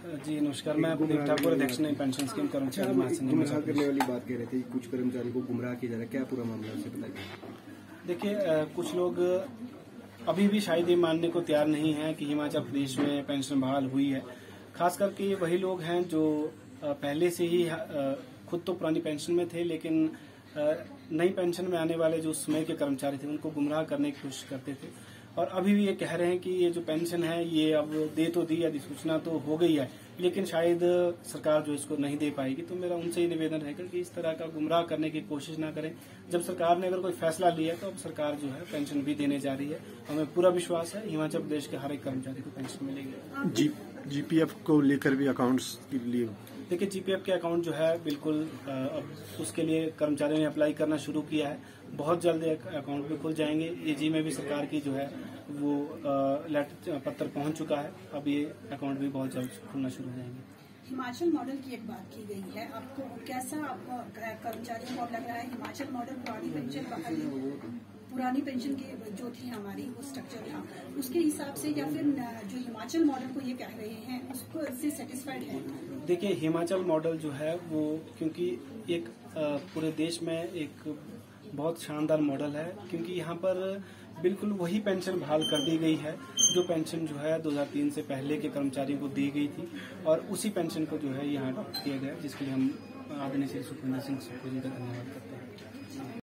जी नमस्कार, मैं प्रदीप ठाकुर, अध्यक्ष नई पेंशन स्कीम कर्मचारी गुमराह करने वाली बात कह रहे थे, कुछ कर्मचारी को गुमराह किया जा रहा है, क्या पूरा मामला है बताइए। देखिए, कुछ लोग अभी भी शायद ये मानने को तैयार नहीं है कि हिमाचल प्रदेश में पेंशन बहाल हुई है। खास करके वही लोग हैं जो पहले से ही खुद तो पुरानी पेंशन में थे, लेकिन नई पेंशन में आने वाले जो उस समय के कर्मचारी थे उनको गुमराह करने की कोशिश करते थे और अभी भी ये कह रहे हैं कि ये जो पेंशन है ये अब दे तो दी, अधिसूचना तो हो गई है, लेकिन शायद सरकार जो इसको नहीं दे पाएगी। तो मेरा उनसे ये निवेदन रहेगा कि इस तरह का गुमराह करने की कोशिश ना करें। जब सरकार ने अगर कोई फैसला लिया तो अब सरकार जो है पेंशन भी देने जा रही है। हमें पूरा विश्वास है हिमाचल प्रदेश के हर एक कर्मचारी को पेंशन मिलेगी। जीपीएफ को लेकर भी अकाउंट्स के लिए देखिए, जीपीएफ के अकाउंट जो है बिल्कुल अब उसके लिए कर्मचारियों ने अप्लाई करना शुरू किया है। बहुत जल्द अकाउंट भी खुल जाएंगे। एजी में भी सरकार की जो है वो लेटर पत्र पहुंच चुका है। अब ये अकाउंट भी बहुत जल्द खुलना शुरू हो जाएंगे। हिमाचल मॉडल की एक बात की गई है, आपको कैसा कर्मचारियों को लग रहा है? हिमाचल मॉडल पुरानी पेंशन की जो थी हमारी वो स्ट्रक्चर था, उसके हिसाब से, या फिर जो हिमाचल मॉडल को ये कह रहे हैं उसको इससे सेटिस्फाइड है? देखिए, हिमाचल मॉडल जो है वो क्योंकि एक पूरे देश में एक बहुत शानदार मॉडल है, क्योंकि यहाँ पर बिल्कुल वही पेंशन बहाल कर दी गई है जो पेंशन जो है 2003 से पहले के कर्मचारियों को दी गई थी और उसी पेंशन को जो है यहाँ अडॉप्ट किया गया, जिसके लिए हम आदरणीय श्री सुखविंदर सिंह सुक्खू जी का धन्यवाद करते हैं।